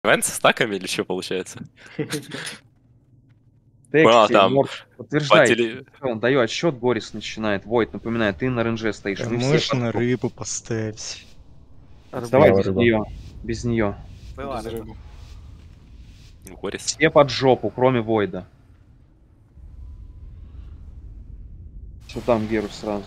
Вэн со стаками или что получается? Тексте, Там подтверждай. Даю отсчет, Борис начинает. Войт, напоминаю, ты на РНЖ стоишь. Мы все Можно рыбу поставить. давай без нее. Без нее. Без рыбы. Борис. Все под жопу, кроме Войда. Все там Геру сразу.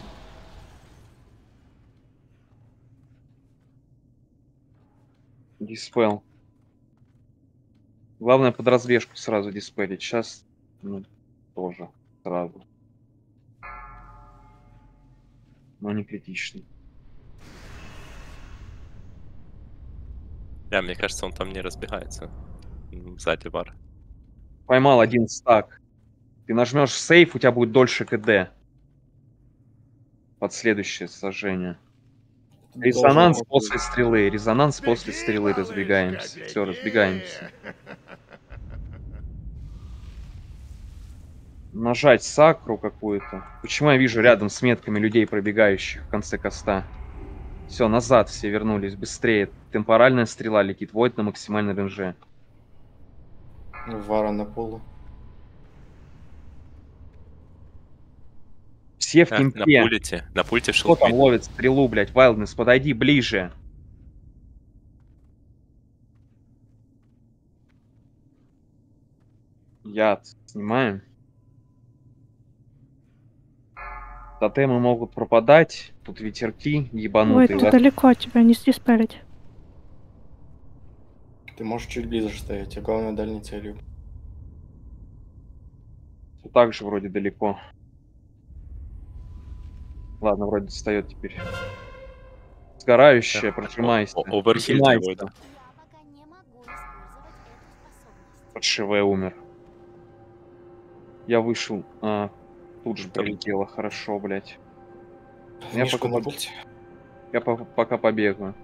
Диспел. Главное под развешку сразу диспелить. Сейчас тоже сразу. Но не критичный. Да, мне кажется, он там не разбегается. Сзади бар. Поймал один стак. Ты нажмешь сейф, у тебя будет дольше КД. Под следующее сожжение. Резонанс после стрелы. Резонанс после стрелы. Разбегаемся. Все, разбегаемся. Нажать сакру какую-то. Почему я вижу рядом с метками людей, пробегающих в конце коста? Все, назад все вернулись. Быстрее. Темпоральная стрела летит. Войд на максимальной ренже. Вара на полу. Все в кемпе. На пульте Кто там ловит стрелу, блядь? Вайлднес, подойди ближе. Яд. Снимаем. Тотемы могут пропадать. Тут ветерки ебанутые. Ой, ты далеко от тебя, не диспелить. Ты можешь чуть ближе стоять, а главное дальней целью. Так же вроде далеко. Ладно, вроде достает теперь. Сгорающая, прожимайся. Оверхильд. Под ШВ умер. Я вышел. Тут же прилетело. Хорошо, блядь. Я пока побегаю.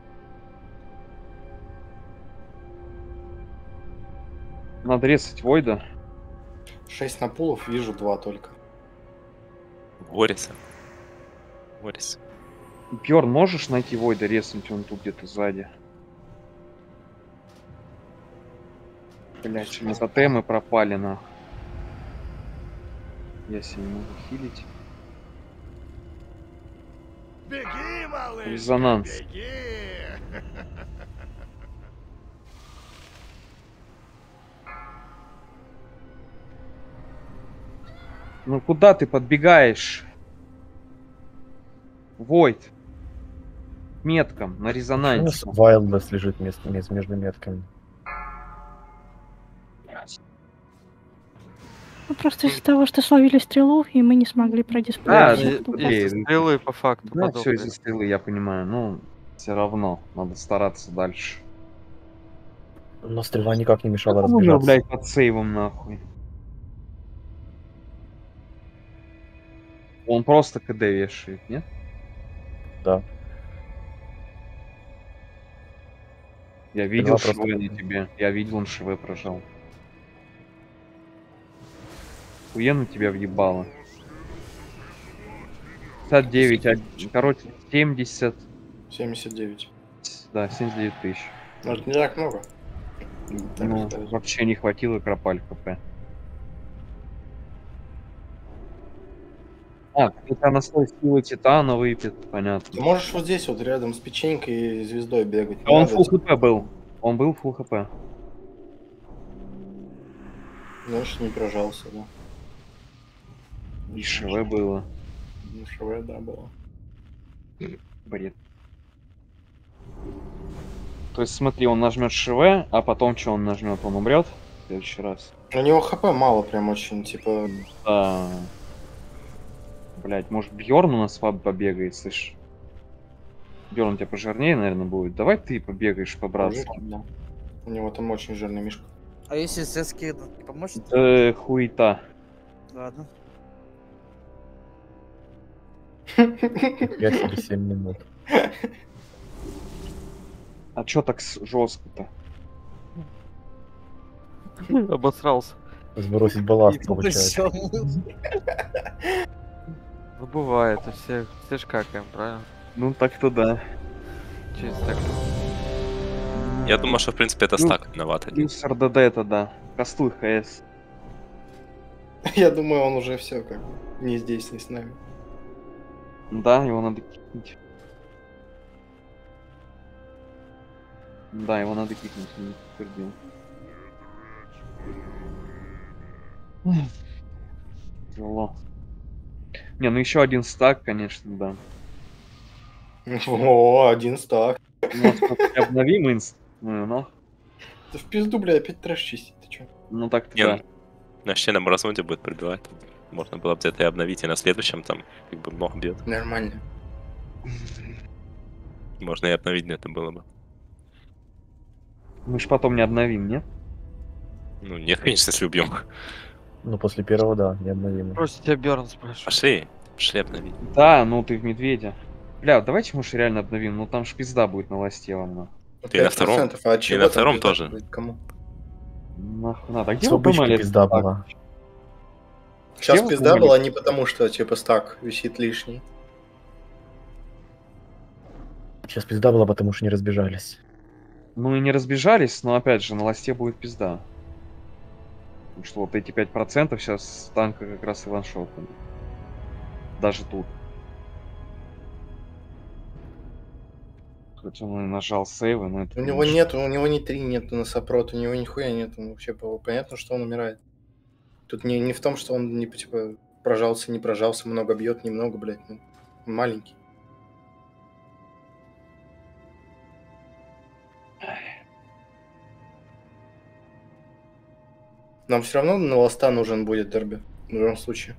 Надо резать Войда. 6 на пулов, вижу 2 только. Борис. Бьорн, можешь найти Войда, резнуть? Он тут где-то сзади. Блять, на тотемы пропали, нахуй. Я себя не могу хилить. Беги, малыш, резонанс. беги. Ну куда ты подбегаешь? Войд. Меткам на резонансе. Вайлднесс лежит между метками. Ну, просто из-за того, что словили стрелу, и мы не смогли продиспелить. Стрелы по факту. Да, все из-за стрелы, я понимаю. Ну, все равно, надо стараться дальше. Но стрела никак не мешала разбежаться. разбежаться. Блядь, под сейвом, нахуй. Он просто КД вешает, нет? Да. Я видел ШВ на тебе. Я видел, он ШВ прожал. Хуена тебя въебало. 59, короче, 70. 79. Да, 79 тысяч. Ну, это не так много. Ну, вообще не хватило кропаль КП. Это настой силы Титана выпит, понятно. Ты можешь вот здесь вот рядом с печенькой и звездой бегать. А он фулл хп был. Он был фулл хп. Значит, не прожался, да. И ШВ было. Ну, ШВ, да, было. Бред. То есть смотри, он нажмет ШВ, а потом что он нажмет? Он умрет в следующий раз. У него хп мало, прям очень, типа. Да. Блять, может Бьорн у нас побегает, слышь? Бьорн у тебя пожирнее, наверное, будет. Давай ты побегаешь по-братски. Да. У него там очень жирный мишка. А если сетский не поможет? Хуета. Ладно. 5 или 7 минут. А чё так жестко-то? Обосрался. Сбросить балласт, получается. Ну бывает, все ж какаем, правильно? Ну так-то да. Через так. Я думаю, что в принципе это Ну, стак виноват один. Плюс РДД это да. Кастуй ХС. Я думаю, он уже все как бы не здесь, не с нами. Да, его надо кикнуть. Да, его надо кикнуть, не подтвердил. Тяжело. Не, ну еще один стак, конечно, да. О, один стак. Ну, сколько обновим инст. Ну, ну. Да в пизду, бля, опять трэш чистить, ты чё? Ну так Не, да. на щенном разнуде будет пробивать. Можно было бы это и обновить, и на следующем там как бы много бьет. Нормально. Можно и обновить, это было бы. Мы ж потом не обновим, нет? Ну, нет, конечно, если убьем. Ну, после первого, да, необновимо. Просто тебя Бёрн спрашивает. Пошли обновить. Да, ну ты в медведя. Бля, давайте, может, реально обновим, ну там ж пизда будет на ласте вам, на. И на втором? 5%, а от чего на там втором пизда тоже. будет? Кому? Нахуй надо. А где С вы обычки поймали пизда этот стак? была. Сейчас вы пизда думали? была не потому, что типа стак висит лишний. Сейчас пизда была, потому что не разбежались. Ну и не разбежались, но опять же, на ласте будет пизда. Потому что вот эти 5% сейчас с танка как раз и ваншотами. Даже тут. Хоть он и нажал сейвы, но это... У него конечно, нет, у него ни 3 нету на сопрот, у него нихуя нет, вообще понятно, что он умирает. Тут не в том, что он не типа прожался, не прожался, много бьет, немного, блядь, ну, он маленький. Нам все равно на ласта нужен будет дерби, в любом случае.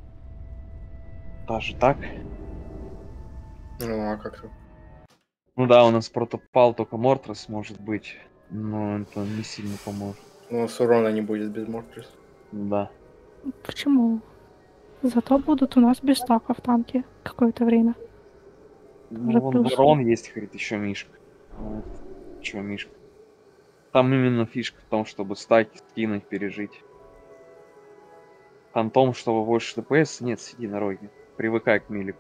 Даже так? Ну а как-то. Ну да, у нас протопал только Мортрес может быть. Но это не сильно поможет. У нас урона не будет без Мортрис. Да. Почему? Зато будут у нас без стака в танке какое-то время. Ну, Уже вон плюс. Барон есть, говорит, еще Мишка. Вот. Чё, Мишка? Там именно фишка в том, чтобы стаки скинуть, пережить. Фантом, чтобы больше ДПС, нет, сиди на роге. Привыкай к милику.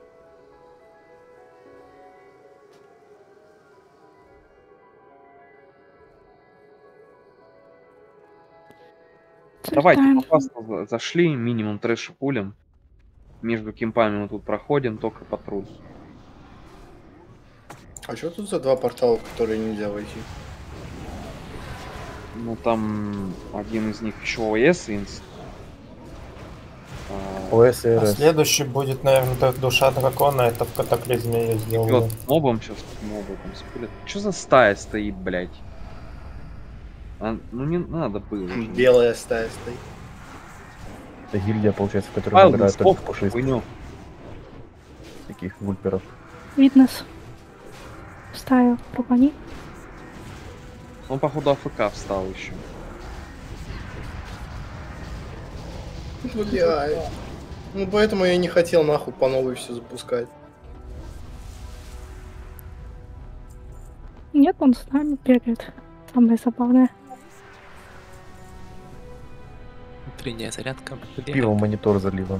Давайте, Цветаем. попасно зашли, минимум трэша пулем. Между кемпами мы тут проходим, только патруль. А что тут за два портала, в которые нельзя войти? Ну там один из них еще ОС инст. ОС и А РС. следующий будет, наверное, душа дракона, это в катаклизме я сделал. Вот мобом сейчас мобы там спулят. Что за стая стоит, блядь? Ну не надо было. же. Белая стая стоит. Это гильдия, получается, в которой Файл набирают дисков, только пушистых хуйню. таких вульперов. Виднес. Ставил рубани. Он походу АФК встал еще. Блядь. Ну поэтому я не хотел нахуй по новой все запускать. Нет, он с нами бегает. Самое забавное. Утренняя зарядка. Пиво в монитор залило.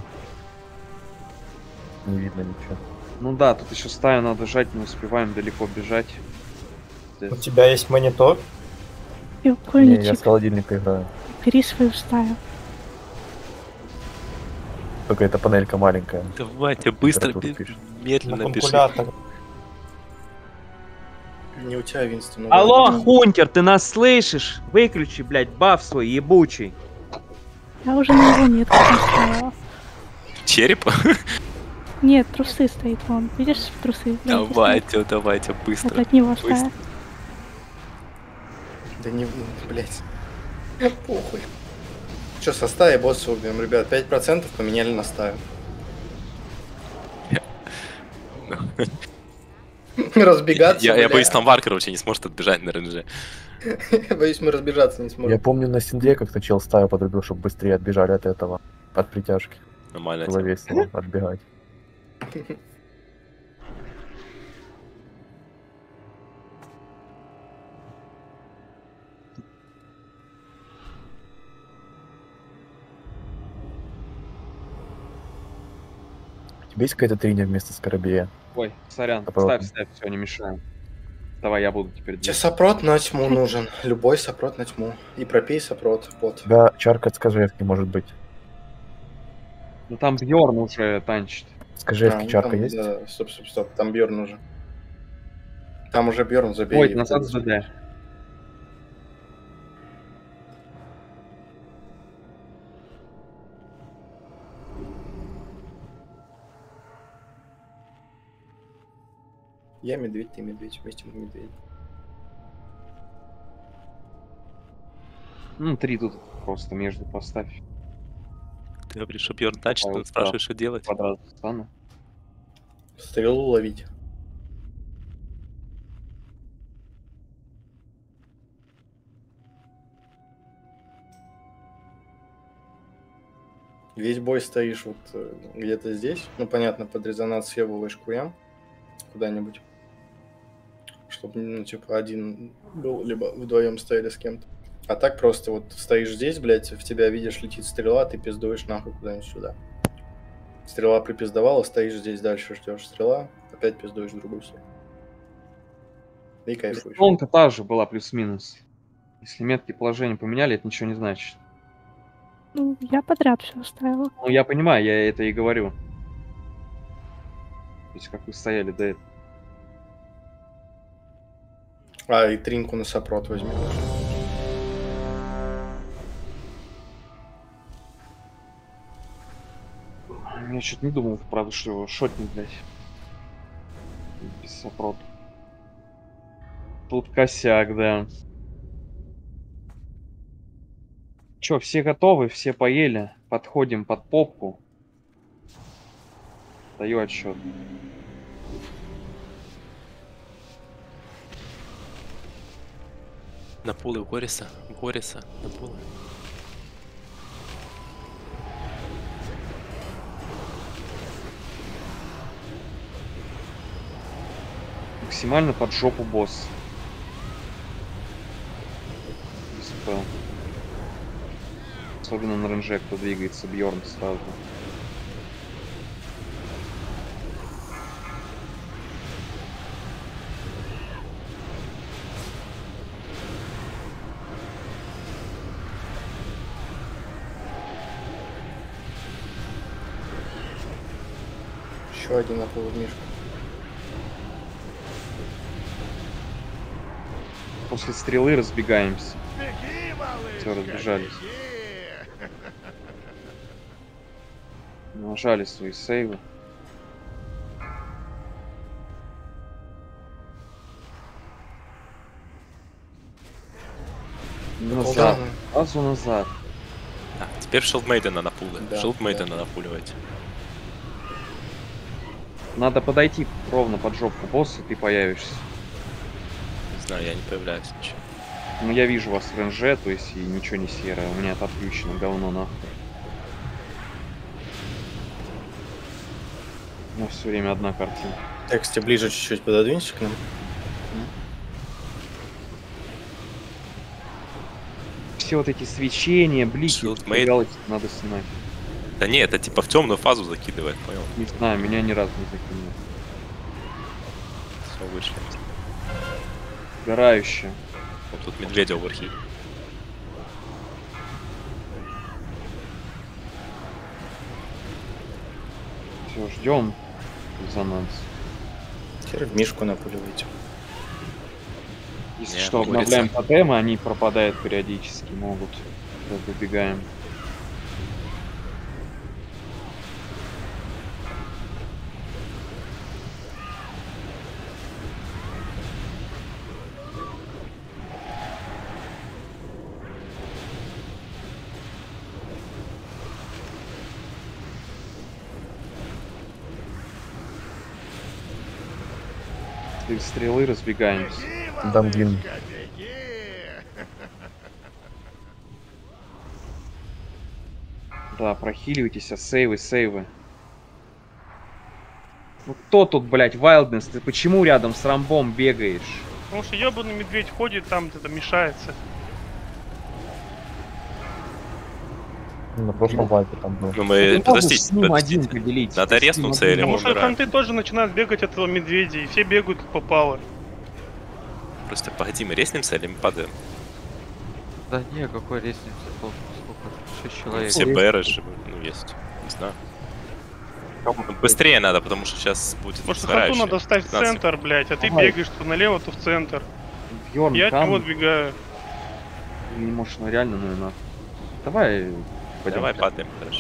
Не видно ничего. Ну да, тут еще стаю надо жать, не успеваем далеко бежать. У тебя есть монитор? И Не, я укольничек. с холодильника играю. Бери свою стаю. Только эта панелька маленькая. Давайте быстро, Температуру пишет. На медленно бежим. калькулятор. Не у тебя, Винстон. Алло, Хунтер, ты нас слышишь? Выключи, блядь, баф свой ебучий. Я уже на его метку поставила. Череп? Нет, трусы стоит вон. Видишь, трусы? Давайте Это быстро. от него Быстро. стая. Да не, блять. Похуй. Че, со стаи босса убьем, ребят. 5% поменяли на стаю. Разбегаться, Я бля. боюсь, там Вар, короче, не сможет отбежать на РНЖ. Я боюсь, мы разбежаться не Я сможем. помню на Синдре как-то чел стаю подрубил, чтобы быстрее отбежали от этого. От притяжки. Нормально. Было весело отбегать. У тебя есть какая-то триня вместо Скоробея? Ой, сорян, Наоборот. ставь, все, не мешаем. Давай, я буду теперь. Тебе сопрот на тьму нужен. Любой сопрот на тьму. И пропей сопрот. Вот. Да, чарка от скажевки может быть. Ну там Бьорн уже танчит. Скажевки ну, чарка там, есть? Да, стоп. Там Бьорн уже. Там уже Бьорн, забей. Ой, назад с ДД. Я медведь, ты медведь. Вместе мы медведь. Ну, 3 тут просто между поставь. Ты говоришь, что Бьерн тачит, Да, он спрашивает, что делать. Квадрат стану. Стрелу ловить. Весь бой стоишь вот где-то здесь. Ну, понятно, под резонанс съебываешь куям куда-нибудь. Чтобы, ну, типа, один был, либо вдвоем стояли с кем-то. А так просто вот стоишь здесь, блядь, в тебя видишь, летит стрела, ты пиздуешь нахуй куда-нибудь сюда. Стрела припиздовала, стоишь здесь дальше, ждешь стрела, опять пиздуешь в другую сторону. И кайфуешь. Он-то та же была плюс-минус. Если метки положения поменяли, это ничего не значит. Ну, я подряд все оставила. Ну, я понимаю, я это и говорю. То есть, как вы стояли до этого. А, и тринку на сопрот возьми. Я что-то не думал, правда, что его шотнуть, блядь. Без сопрота. Тут косяк, да. Чё, все готовы, все поели? Подходим под попку. Даю отсчет. На пулы Гориса, на пулы. Максимально под жопу босс. СП. Особенно на ренже, кто двигается, Бьорн сразу. Еще один на полумишку. После стрелы разбегаемся. Беги, малышка, Все, разбежались. беги. Нажали свои сейвы. Назад. Сразу назад. А, теперь Шилдмейдена на пулы. Да, Шилдмейдена напуливать. Надо подойти ровно под жопку босса, и ты появишься. Не знаю, я не появляюсь ничего. Ну, я вижу вас в ренже, то есть и ничего не серое. У меня это отключено, говно нахуй. У нас все время одна картина. Так, кстати, ближе чуть-чуть пододвинься к нам. Все вот эти свечения, блики, Shieldmate. галактики надо снимать. Да не, это типа в темную фазу закидывает, понял? Не знаю, меня ни разу не закинуло. Все, вышли. Сгорающее. Вот тут медведя в архиве. Все, ждем резонанс. Теперь в мишку напуливайте. Если Не, что, говорится. обновляем тотемы, они пропадают периодически, могут. Выбегаем. Три стрелы, разбегаемся. Беги, Дам гимн. малышка, беги. Да, прохиливайтесь, а сейвы. Ну кто тут, блядь, Wildness? Ты почему рядом с Рамбом бегаешь? Потому что ебаный медведь ходит, там это мешается. На прошлом вайпе там был. Ну Ты мы, можешь подождите, с ним один подождите. поделить. Надо Ты с ним резнуться один или Потому мы что умираем? ханты тоже начинают бегать от этого медведя, и все бегают как попало. Просто погоди, мы реснимся или мы падаем? Да не, какой лестница, сколько? 6 человек. Все БР же, ну, есть. Не знаю. Быстрее надо, потому что сейчас будет Может, хату сгорающий. надо встать в 15. центр, блядь, а ты Давай. бегаешь то налево, то в центр. Бьорн, Я от там. него отбегаю. Не можешь, ну реально, ну и нахуй. Давай пойдем. Давай падаем, хорошо.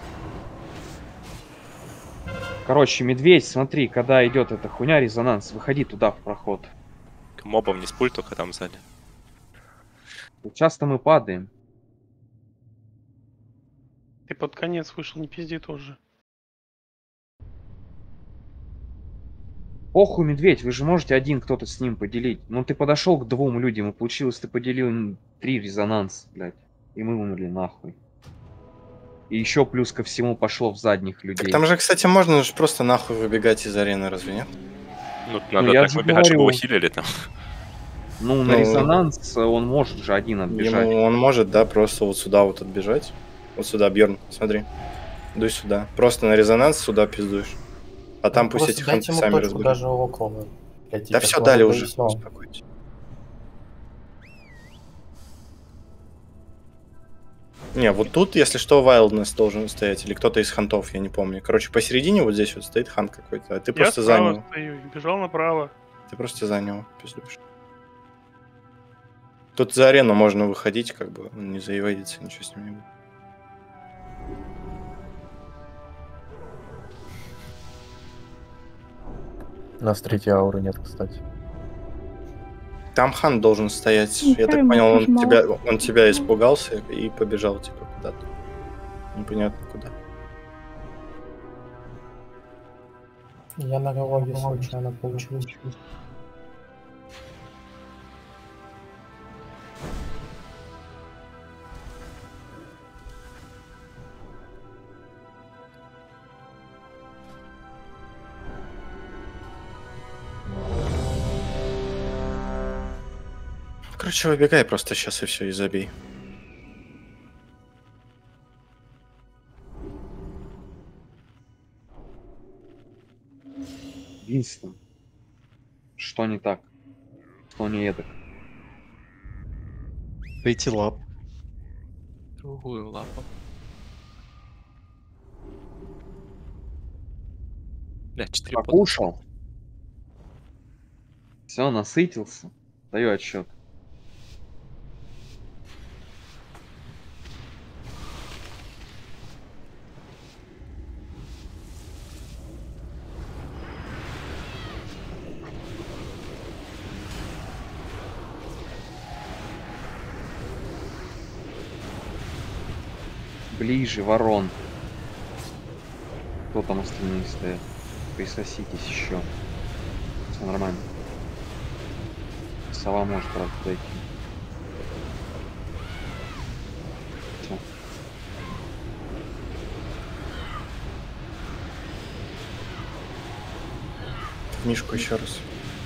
Короче, медведь, смотри, когда идет эта хуйня, резонанс, выходи туда в проход. К мобам не спуль, только там сзади. Часто мы падаем. Ты под конец вышел, не пизди тоже. Похуй, медведь, вы же можете один кто-то с ним поделить. Ну ты подошел к 2 людям, и получилось, ты поделил 3 резонанс, блядь. И мы умерли нахуй. И еще плюс ко всему пошло в задних людей. Так там же, кстати, можно же просто нахуй выбегать из арены, разве нет? Ну, надо я так же выбегать, чтобы говорю. его хилили там. Ну, на резонанс он может же один отбежать. Он может, да, просто вот сюда вот отбежать. Вот сюда, Бьерн, смотри. Дуй сюда. Просто на резонанс сюда пиздуешь. А там пусть эти ханты сами разберут. Даже около. Да все, дали уже. Успокойтесь. Не, вот тут, если что, Wildness должен стоять. Или кто-то из хантов, я не помню. Короче, посередине вот здесь вот стоит хант какой-то. А ты просто за него. Стою, бежал направо. Ты просто за него пиздуешь. Тут за арену можно выходить, как бы он не заевадится, ничего с ним не будет. У нас 3-й ауры нет, кстати. Там хан должен стоять. Я так ему понял, он тебя испугался и побежал типа куда-то. Непонятно куда. Я на логе случайно получился. Короче, выбегай просто сейчас и все, и забей. Винстон. Что не так? Что не эдак? Дайте лап. Другую лапу. Бля, 4 Покушал. Все, насытился. Даю отсчет. Ближе, ворон. Кто там остальные стоят? Присоситесь еще. Все нормально. Сова может, правда, дойти. Всё. Мишку еще раз.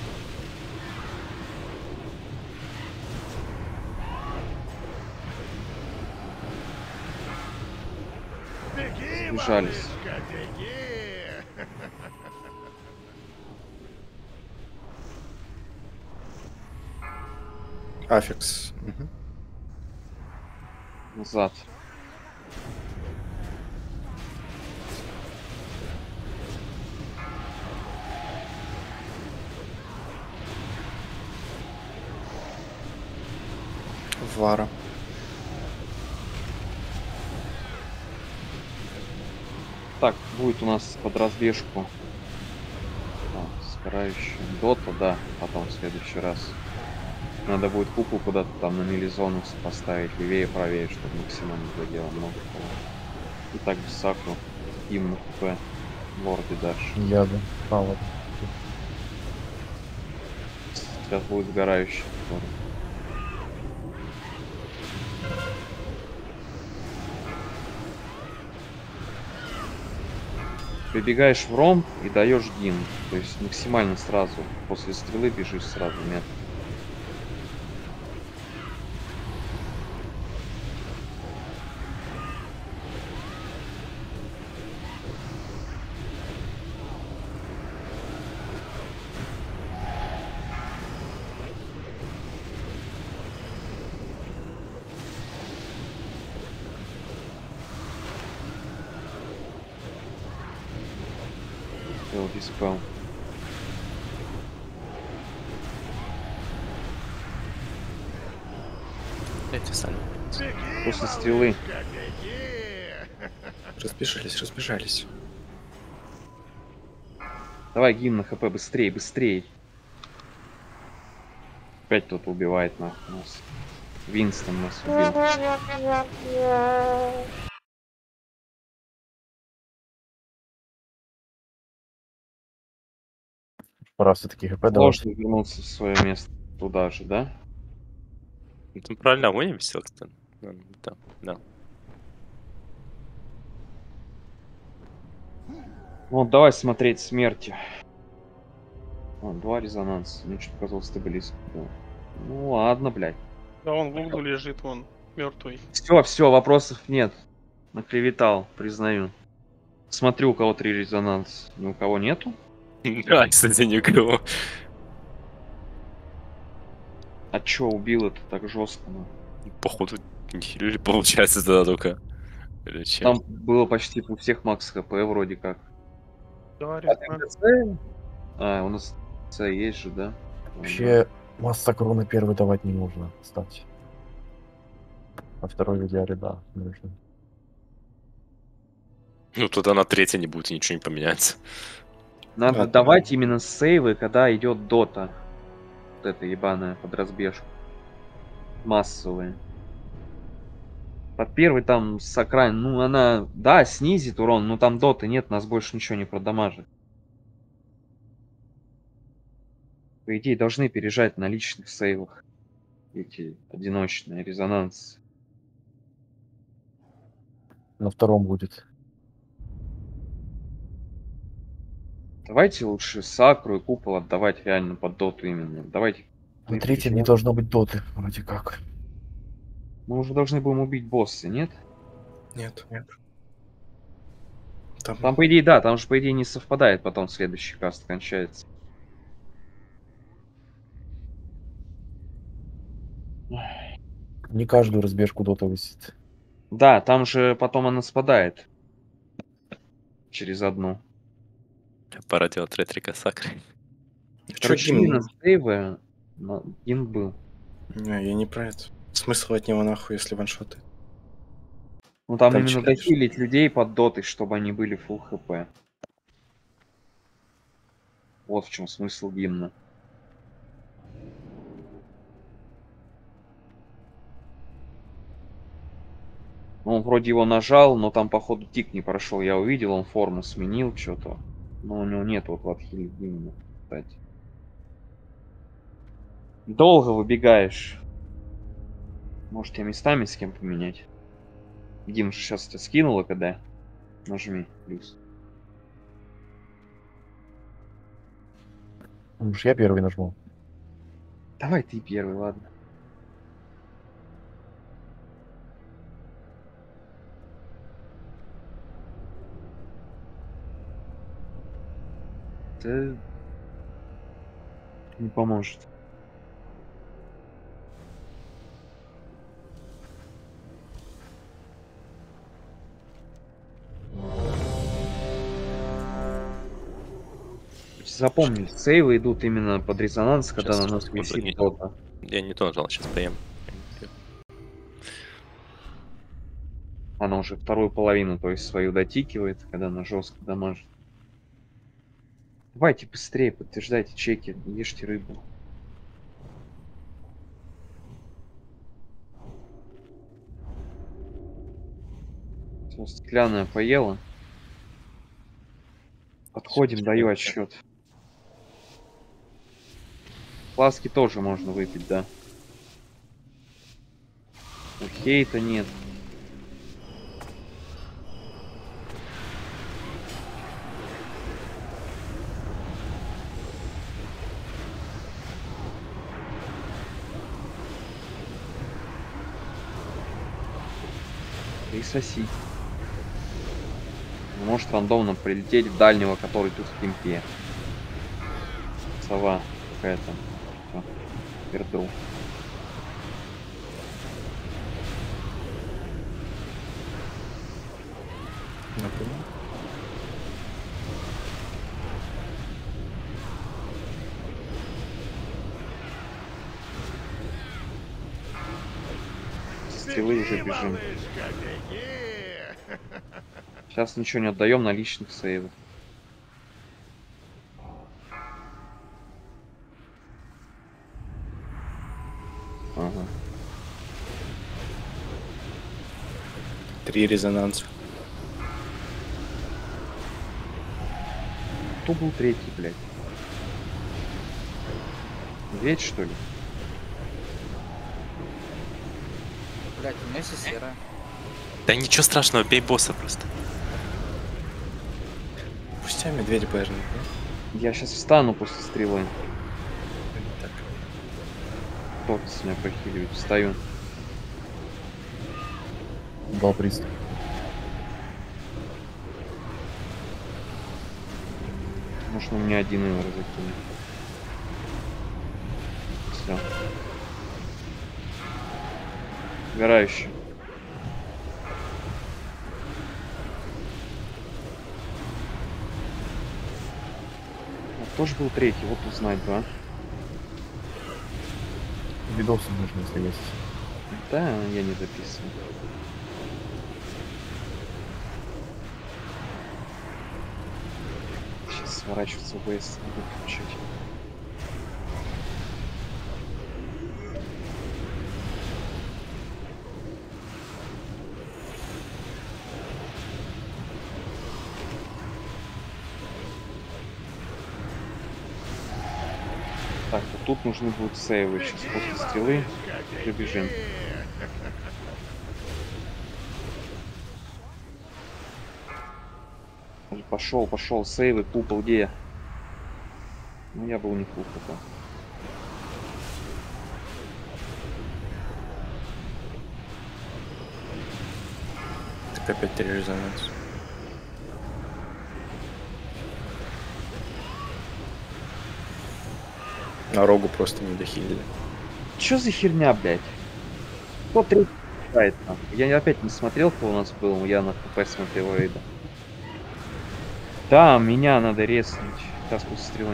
Беги, Сбежались. малышка, беги! Аффикс. Угу. Назад. Вара. Так, будет у нас под разбежку. Сгорающий. Дота, да, потом в следующий раз. Надо будет куклу куда-то там на милизону поставить, левее, правее, чтобы максимально задело много кого. И так без саку. Им на КП. Лорды дальше. Яды. А, вот. Сейчас будет сгорающий. который. Прибегаешь в ромб и даешь гин. То есть максимально сразу. После стрелы бежишь сразу. Нет. Все, диспел. Эти сами. После стрелы. Разбежались. Давай, гимн на хп, быстрее, быстрее. Опять кто-то убивает нахуй нас. Винстон нас убил. Пора все-таки ХП давать. Сложно вернуться в свое место туда же, да? Ну, там правильно вынесел, кстати. Да, да. Вот, давай смотреть смерти. О, 2 резонанса. Мне что-то показалось, ты близко. Да. Ну ладно, блядь. Да он в углу лежит, вон, мертвый. Все, вопросов нет. Наклеветал, признаю. Смотрю, у кого 3 резонанса. Ни у кого нету? Да, кстати, никого. А чё убил это так жестко? Ну? Походу, не хилили, получается, тогда только. Или чем? Там было почти у всех макс хп вроде как. Да, А, у нас С есть же, да? Вообще, масса кроны первый давать не нужно, кстати. А второй в идеале, да, нужно. Ну, тогда на третьей не будет, и ничего не поменяется. Надо давать именно сейвы, когда идет дота. Вот эта ебаная под разбежку. Массовые. Под первый там с окраин, ну она, да, снизит урон, но там доты нет, нас больше ничего не продамажит. По идее, должны пережать на личных сейвах эти одиночные резонансы. На втором будет. Давайте лучше Сакру и Купол отдавать реально под доту именно. Давайте. На третьем не должно быть доты, вроде как. Мы уже должны будем убить босса, нет? Нет. Там, по идее, да, там же, по идее, не совпадает потом следующий каст кончается. Не каждую разбежку дота висит. Да, там же потом она спадает. Через одну. Пора делать ретрика Сакры. Короче, именно сейвы гимн был. Не, я не про это. Смысл от него нахуй, если ваншоты. Ну там именно дохилить людей под дотой, чтобы они были фулл хп. Вот в чем смысл гимна. Ну, он вроде его нажал, но там походу тик не прошел. Я увидел, он форму сменил что-то. Но у него нет вот в отхиле гимна, кстати. Долго выбегаешь. Может, тебе местами с кем поменять? Гимн же сейчас тебя скинула, когда? Нажми плюс. Уж я первый нажму. Давай ты первый, ладно. Это не поможет. Запомни, сейвы идут именно под резонанс, когда на нас висит дота. Я не то нажал, сейчас поем. Она уже вторую половину, то есть свою дотикивает, когда она жестко дамажит. Давайте быстрее, подтверждайте чеки, ешьте рыбу. Все, стеклянная поела. Подходим, даю отсчет. Фласки тоже можно выпить, да. У хейта нет. Присоси. Может рандомно прилететь в дальнего, который тут в кемпе. Сова какая-то. Пердру. стрелы уже бежим. Сейчас ничего не отдаем на личных сейвах. Ага. 3 резонанса. Кто был третий, блядь? Медведь, что ли? Блять, у меня есть серая. Да ничего страшного, бей босса просто. Пустя медведь бэжник. Я сейчас встану после стрелы. Так. Кто с меня похиливает? Встаю. Дал приступ. Можно мне один его закинуть. Все. Сгорающий. Кто же был третий? Вот узнать, да? Видосы нужно, если есть. Да, я не записываю. Сейчас сворачиваться в ОБС буду включать. Так, вот тут нужны будут сейвы. Сейчас после стрелы пробежим. Пошел, пошел, сейвы, купол, где? Ну я был не купол. Так опять 3 резонанса. На рогу просто не дохилили. Чё за херня, блядь? Кто третий играет там? Я опять не смотрел, кто у нас был. Я на ХП смотрел рейда. Да, меня надо резнуть. Сейчас после стрелы.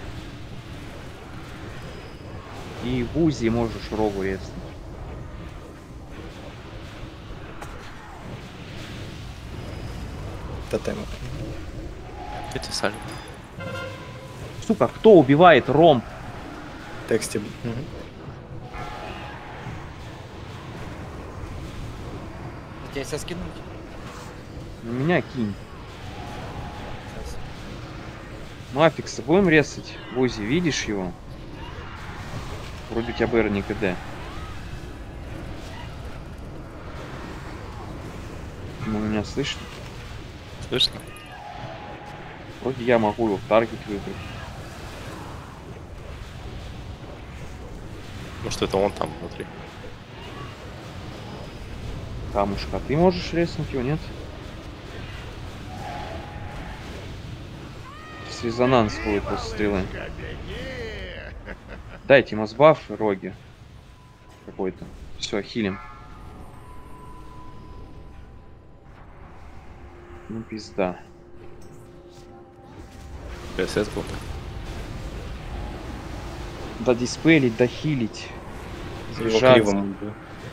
И в УЗИ можешь рогу резнуть. Тотем. Это сальво. Сука, кто убивает ромб? Тексте. Тебя сейчас скинуть? На меня кинь. Мафикса будем резать? В УЗИ, видишь его? Вроде у тебя БР не КД. Ну, меня слышно? Слышно? Вроде я могу его в таргет выбрать. Может это он там внутри. Камушка, ты можешь резнуть его, нет? С резонанс будет после стрелы. Дайте мозбаф роги. Какой-то. Все, хилим. Ну пизда. ПСС был. Да диспелить, да хилить. Его Сжаться. кривом был.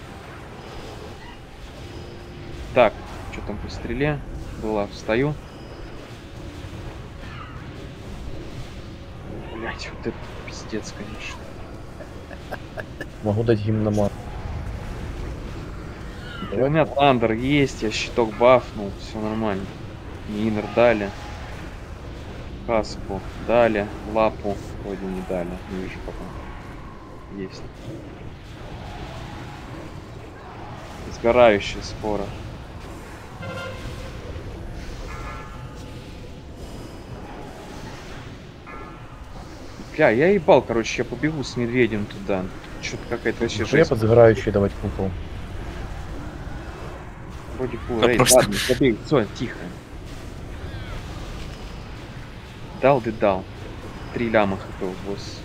Так, что там по стреле? Была, встаю. Блять, вот это пиздец, конечно. Могу дать гимномат. У меня Тандер есть, я щиток бафнул, все нормально. Минер дали. Каску дали, лапу вроде не дали, не вижу пока. Есть. Сгорающая скоро. Бля, я ебал, короче, я побегу с медведем туда. Что-то какая-то вообще Я жесть. подсгорающий давать купол. Вроде фул Да рейд. просто- Ладно, забей, все, тихо. Дал, ты дал. 3 ляма хп в босс.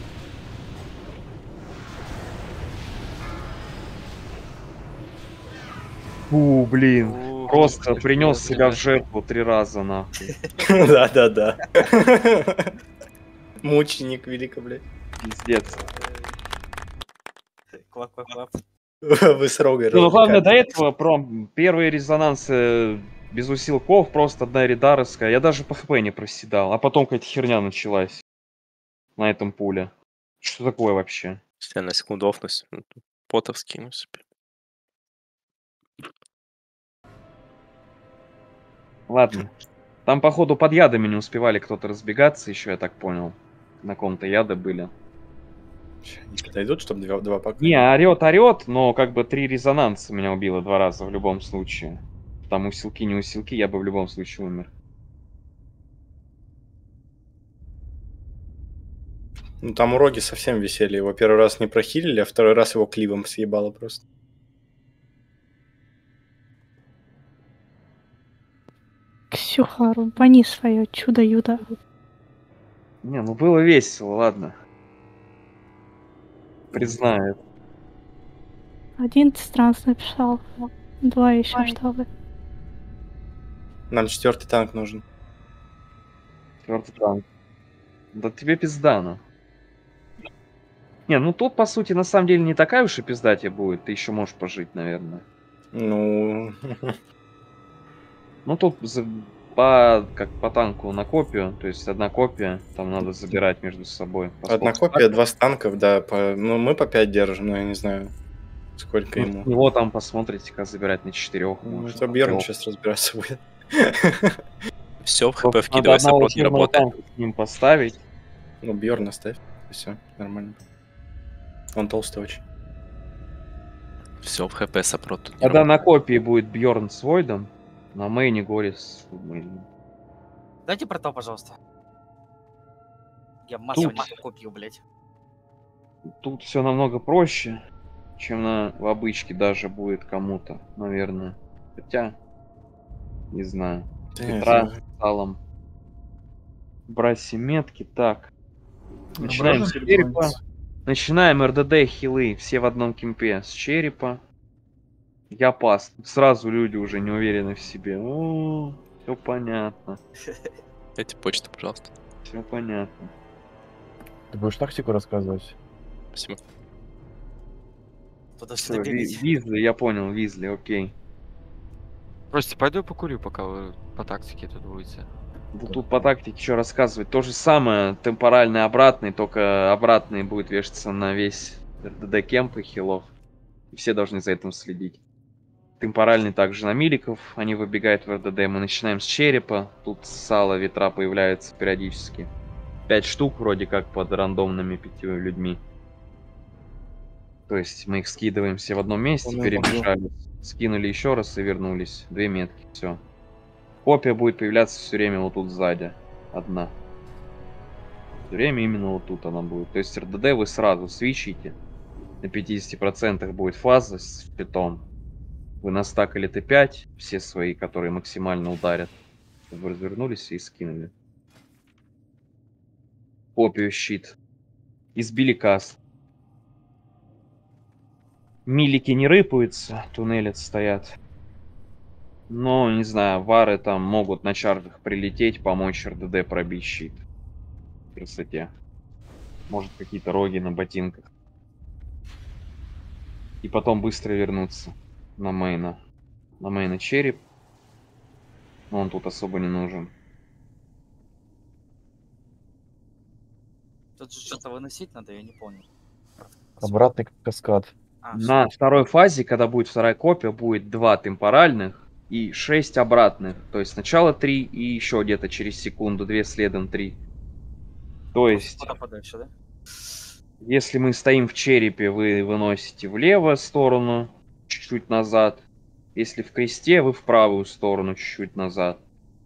Фу, блин. Просто принес себя в жертву 3 раза, нахуй. Да-да-да. Мученик велико, блядь. Пиздец. Клап-клап-клап. Вы с Рогой Ну, главное, до развлекались. этого первые резонансы без усилков, просто одна редаровская. Я даже по хп не проседал. А потом какая-то херня началась на этом пуле. Что такое вообще? Я на секунду офнусь. Потов скину себе. Ладно. Там, походу, под ядами не успевали кто-то разбегаться еще, я так понял. На ком-то яды были. Не подойдут, чтобы два пока? Не, орет, но как бы 3 резонанса меня убило 2 раза в любом случае. Там усилки, не усилки, я бы в любом случае умер. Ну там у Роги совсем веселье. Его первый раз не прохилили, а второй раз его кливом съебало просто. Ксюха, рубани свое чудо-юдо. Не, ну было весело, ладно. Признаю. 1 транс написал, 2 еще чтобы. Нам 4-й танк нужен. 4-й танк. Да тебе пизда, ну. Не, ну тут, по сути, на самом деле не такая уж и пизда тебе будет. Ты еще можешь пожить, наверное. Ну... Ну тут по танку на копию, то есть одна копия, там надо забирать между собой. Одна копия, 2 станков, да. Ну мы по 5 держим, но я не знаю, сколько ему. Его там посмотрите, как забирать на 4. Ну, это Бьерн сейчас разбираться будет. Все, в хп вкидывай, саппорт не работает. С ним поставить. Ну, Бьерн оставь. Все, нормально. Он толстый очень. Все, в хп саппорт тут не Когда работает. на копии будет Бьерн с Войдом, на мейне Горис. Дайте портал, пожалуйста. Я массово не копию, блядь. Тут все намного проще, чем в обычке даже будет кому-то, наверное. Хотя, не знаю. Петра с салом. Брать метки. Так. Начинаем с черепа. Начинаем РДД хилы. Все в одном кемпе. С черепа. Я пас. Сразу люди уже не уверены в себе. О, все понятно. Дайте почту, пожалуйста. Все понятно. Ты будешь тактику рассказывать? Спасибо. Всё, Визли, я понял, Визли, окей. Просто пойду покурю, пока вы по тактике тут будете. Да тут по тактике что рассказывать. То же самое, темпоральный обратный, только обратный будет вешаться на весь РДД кемп и хилов. И все должны за этим следить. Темпоральный также на миликов, они выбегают в РДД. Мы начинаем с черепа, тут сало, ветра появляются периодически. 5 штук вроде как под рандомными 5 людьми. То есть мы их скидываем все в одном месте, перебежали, скинули еще раз и вернулись. 2 метки, все. Копия будет появляться все время вот тут сзади. Одна. Все время именно вот тут она будет. То есть РДД вы сразу свичите. На 50% будет фаза с щитом. Вы настакали Т5, все свои, которые максимально ударят. Вы развернулись и скинули. Копию щит. Избили каст. Милики не рыпаются, туннелят стоят. Но, не знаю, вары там могут на чаржах прилететь, помочь РДД пробить щит. В красоте. Может, какие-то роги на ботинках. И потом быстро вернуться на мейна. На мейна череп. Но он тут особо не нужен. Тут же что-то выносить надо, я не помню. Обратный каскад. На второй фазе, когда будет вторая копия, будет 2 темпоральных и 6 обратных. То есть сначала 3 и еще где-то через секунду 2 следом 3. То есть, Подальше, да? если мы стоим в черепе, вы выносите влево сторону, чуть-чуть назад. Если в кресте, вы в правую сторону, чуть-чуть назад.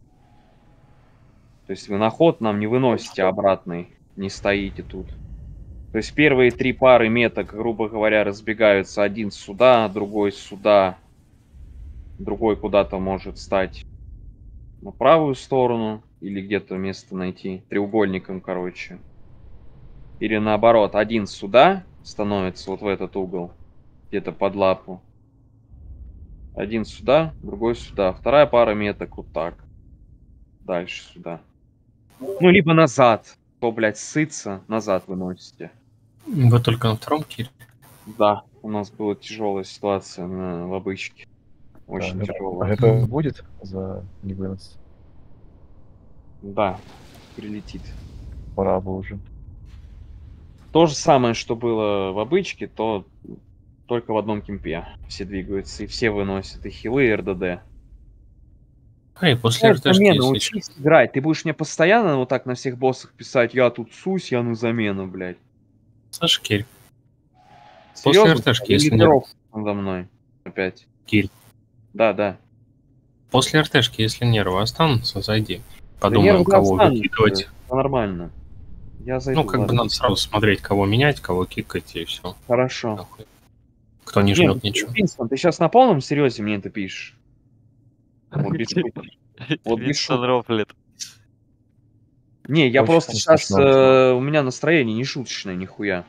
То есть вы на ход нам не выносите обратный, не стоите тут. То есть первые 3 пары меток, грубо говоря, разбегаются. Один сюда, другой сюда. Другой куда-то может стать на правую сторону. Или где-то место найти. Треугольником, короче. Или наоборот, один сюда становится, вот в этот угол. Где-то под лапу. Один сюда, другой сюда. Вторая пара меток вот так. Дальше сюда. Ну, либо назад. Кто, блядь, сытся, назад выносите. Вы только на втором тире? Да. У нас была тяжелая ситуация на лобычке. Очень Да, тяжелая. ГП будет за невынос? Да, прилетит. Пора бы уже. То же самое, что было в обычке, то только в одном кемпе. Все двигаются, и все выносят и хилы, и РДД. Эй, после РТшки, замену, если учись играть. Ты будешь мне постоянно вот так на всех боссах писать, я тут сусь, я на замену, блядь. Саша, Кирь. После Серьезно? РТшки, если Лидеров нет. надо мной. Опять. Кирь. Да. После РТшки, если нервы останутся, зайди. Да Подумаем, нервы кого останутся, выкидывать. это нормально. Я зайду. Ну, как бы ладно. надо сразу смотреть, кого менять, кого кикать, и все. Хорошо. Кто не жмет ничего. Винстон, ты сейчас на полном серьезе мне это пишешь? Вот без шуток. Вот без шуток. Не, я Очень просто сейчас... смешно. у меня настроение не шуточное, нихуя.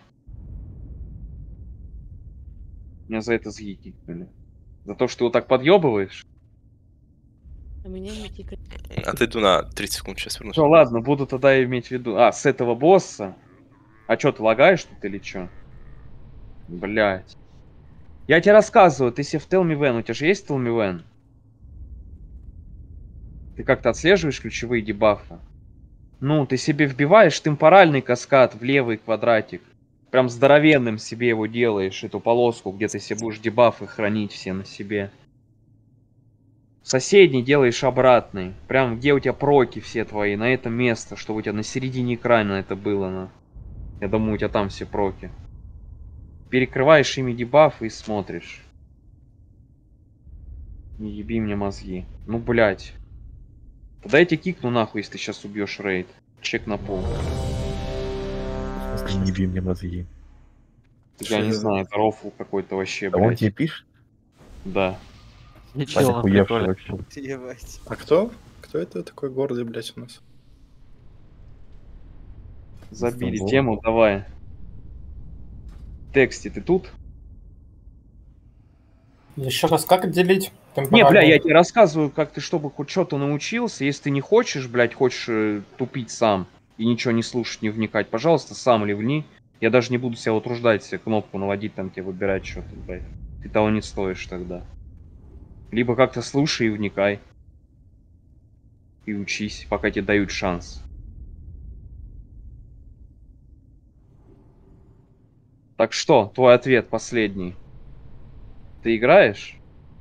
Меня за это сгикнули. За то, что ты вот так подъебываешь. А меня не тикает. Отойду на 30 секунд, сейчас вернусь. Ну ладно, буду тогда иметь в виду. А, с этого босса? А чё, ты лагаешь тут или чё? Блять. Я тебе рассказываю, ты себе в Tell Me When, у тебя же есть Tell Me When? Ты как-то отслеживаешь ключевые дебафы? Ну, ты себе вбиваешь темпоральный каскад в левый квадратик. Прям здоровенным себе его делаешь, эту полоску, где ты себе будешь дебафы хранить все на себе. Соседний делаешь обратный. Прям где у тебя проки все твои, на это место, чтобы у тебя на середине экрана это было. На... Я думаю, у тебя там все проки. Перекрываешь ими дебафы и смотришь. Не еби мне мозги. Ну, блять. Тогда я тебе кикну нахуй, если ты сейчас убьешь рейд. Чек на пол. Не еби мне мозги. Я не знаю, это рофл какой-то вообще, А он блядь. тебе пишет? Да. Ничего, охуевший вообще. А кто? Кто это такой гордый, блядь, у нас? Забили Стамбул. тему, давай. Тексти, ты тут? Еще раз, как делить? Не, бля, я тебе рассказываю, как ты, чтобы хоть что-то научился. Если ты не хочешь, блядь, хочешь тупить сам и ничего не слушать, не вникать, пожалуйста, сам ливни. Я даже не буду себя утруждать, себе кнопку наводить, там тебе выбирать что-то, блядь. Ты того не стоишь тогда. Либо как-то слушай и вникай. И учись, пока тебе дают шанс. Так что, твой ответ последний. Ты играешь?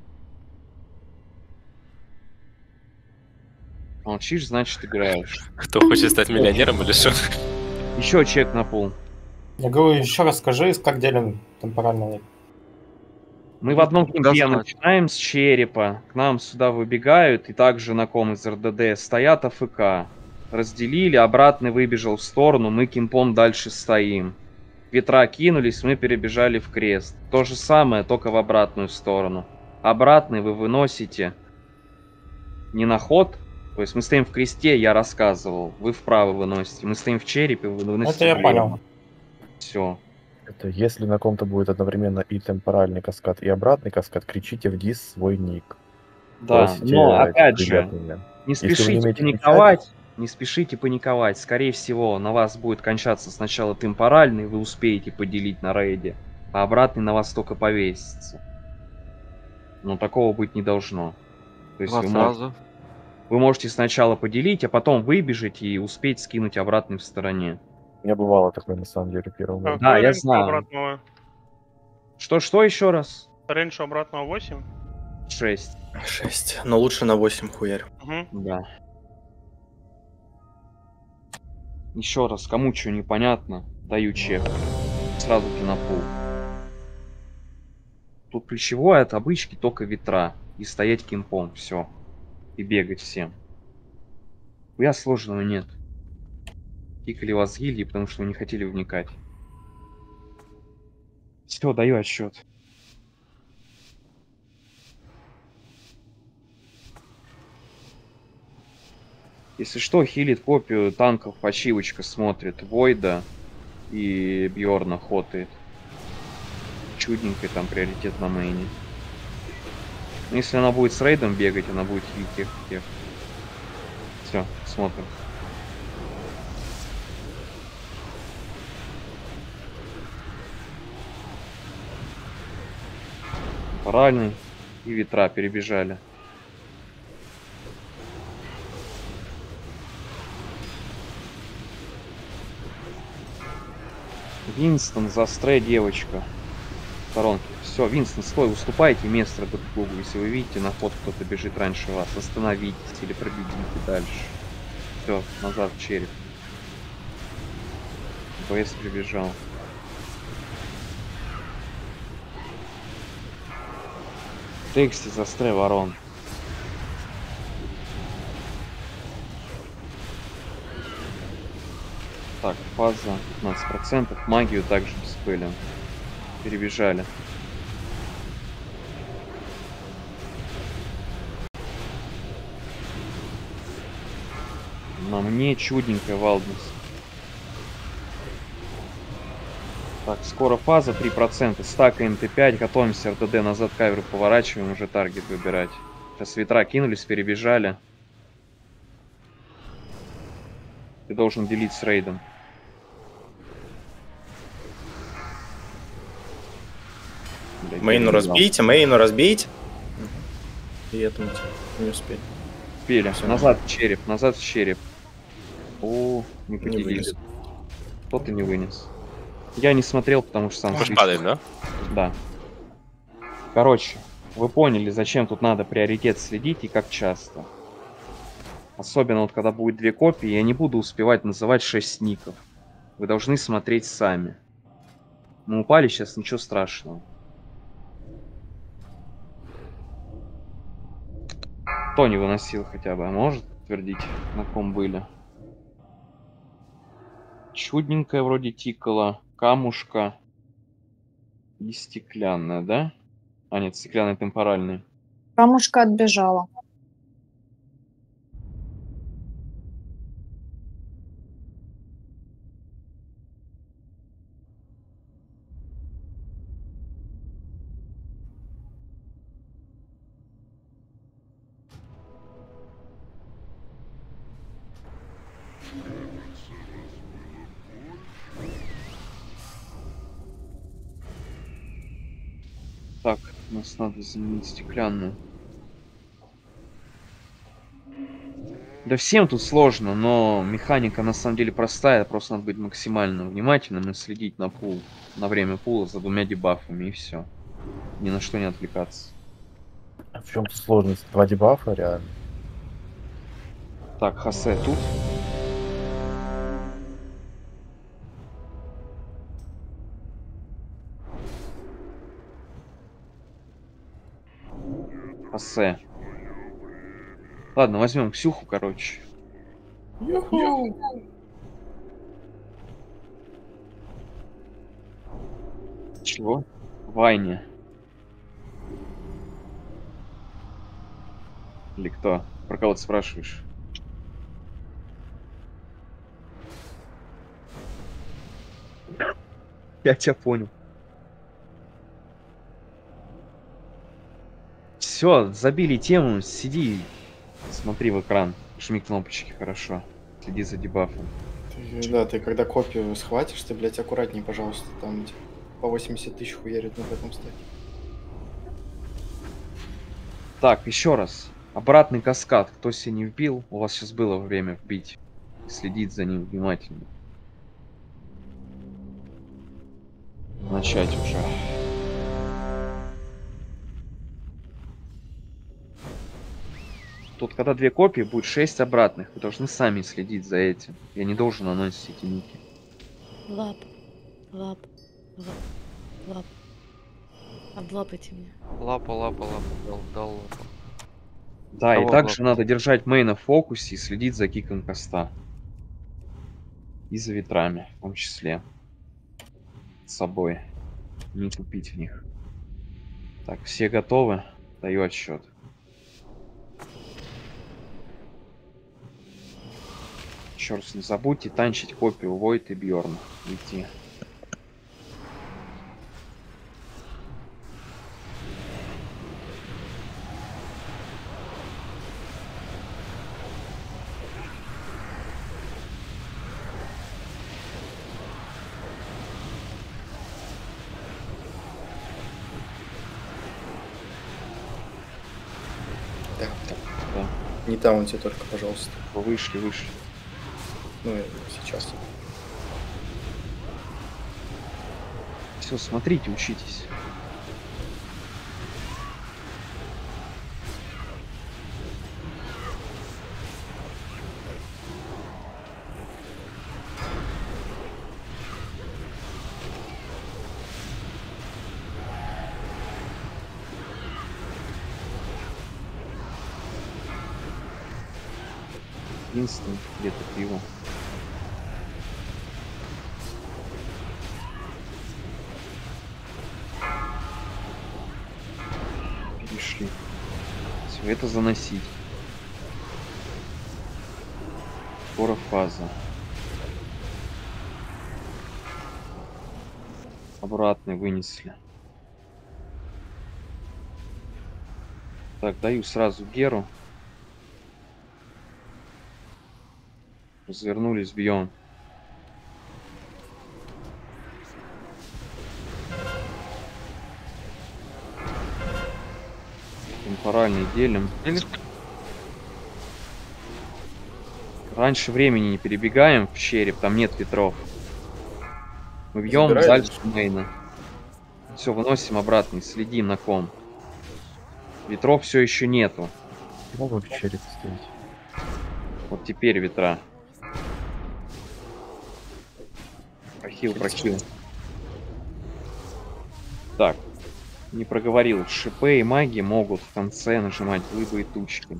Молчишь, значит играешь. Кто хочет стать миллионером или что? Еще чек на пол. Я говорю, еще раз скажи, как делим темпорально. Мы в одном кемпе Газмать. начинаем с черепа. К нам сюда выбегают и также на ком из РДД стоят АФК. Разделили, обратный выбежал в сторону, мы кемпом дальше стоим. Ветра кинулись, мы перебежали в крест. То же самое, только в обратную сторону. Обратный вы выносите не на ход. То есть мы стоим в кресте, я рассказывал. Вы вправо выносите. Мы стоим в черепе, вы выносите Это я влево. понял. Все. Это если на ком-то будет одновременно и темпоральный каскад, и обратный каскад, кричите в дис свой ник. Да, Просите но опять же, приятными. не Если вы не спешите умеете паниковать. Не спешите паниковать. Скорее всего, на вас будет кончаться сначала темпоральный, вы успеете поделить на рейде, а обратный на вас только повесится. Но такого быть не должно. То есть вы можете сначала поделить, а потом выбежать и успеть скинуть обратный в стороне. У меня бывало такое на самом деле первым. А Да, какой я рейндж знаю. обратного? Что еще раз? Рейндж обратного 8? 6. 6. Но лучше на 8 хуярь. Угу. Да. Еще раз, кому что непонятно, даю чек. Сразу ты на пол. Тут ключевое от обычки только ветра. И стоять кемпом, все. И бегать всем. Я сложного нет. Кикали вас гильдии, потому что вы не хотели вникать. Все, даю отсчет. Если что, хилит копию танков, почивочка смотрит, Войда и Бьорна хотает. Чудненький там приоритет на мейне. Но если она будет с рейдом бегать, она будет хилить тех. Все, смотрим. Темпоральный и ветра перебежали. Винстон, застрей, девочка. Сторонки. Все, Винстон, стой, уступайте место друг другу. Если вы видите, на ход кто-то бежит раньше вас, остановитесь или пробегите дальше. Все, назад в череп. БС прибежал. В тексте застрей, ворон. Так, фаза 15%. Магию также диспелим. Перебежали. На мне чудненькая Валднес. Так, скоро фаза 3%. Стакаем Т5, готовимся РТД назад каверу, поворачиваем, уже таргет выбирать. Сейчас ветра кинулись, перебежали. Ты должен делить с рейдом. Мейну разбейте. И этому не успели. Успели. Всё. Назад в череп, назад в череп. О, не поделили. вынес. Кто-то не вынес. Я не смотрел, потому что сам... Мы же падаем, да? Да. Короче, вы поняли, зачем тут надо приоритет следить и как часто. Особенно вот когда будет 2 копии, я не буду успевать называть 6 ников. Вы должны смотреть сами. Мы упали сейчас, ничего страшного. Кто не выносил хотя бы, а может подтвердить, на ком были? Чудненькая вроде тикала, камушка и стеклянная, да? А нет, стеклянная темпоральная. Камушка отбежала. Так, нас надо заменить стеклянную. Да всем тут сложно, но механика на самом деле простая, просто надо быть максимально внимательным и следить на пул, на время пула за 2 дебафами и все. Ни на что не отвлекаться. А в чем-то сложность? 2 дебафа реально. Так, Хосе тут. Хосе. Ладно, возьмем Ксюху, короче. Чего? Вайне. Или кто? Про кого ты спрашиваешь? Я тебя понял. Все, забили тему, сиди, смотри в экран, жми кнопочки, хорошо. Следи за дебафом. Да, ты когда копию схватишь, ты, блядь, аккуратней, пожалуйста, там типа, по 80 тысяч хуярит на этом стаке. Так, еще раз. Обратный каскад. Кто себе не вбил, у вас сейчас было время вбить. Следить за ним внимательно. Начать уже. Тут, когда 2 копии, будет 6 обратных. Вы должны сами следить за этим. Я не должен анонсить эти ники. Лап. Лап. Лап. Лап. Облапайте меня. Лапа, дал лапа. Да, Кого и также лапать? надо держать мейна в фокусе и следить за киком каста. И за ветрами, в том числе. С собой. Не тупить в них. Так, все готовы? Даю отсчет. Еще раз, не забудьте танчить копию Войт и Бьорна. Идти. Да. Да. Не таунте только, пожалуйста. Вышли. Ну, и сейчас. Все, смотрите, учитесь. Инстинкт где-то пиво. Перешли. Все это заносить. Скоро фаза. Обратно вынесли. Так, даю сразу Геру. Развернулись, бьем. Темпоральный делим. Раньше времени не перебегаем в череп, там нет ветров. Мы бьем Забираем? дальше мейна. Все, выносим обратно и следим на ком. Ветров все еще нету. Могу в череп стоять. Вот теперь ветра. Прохил. Так. Не проговорил. Шипы и маги могут в конце нажимать глыбы и тучки.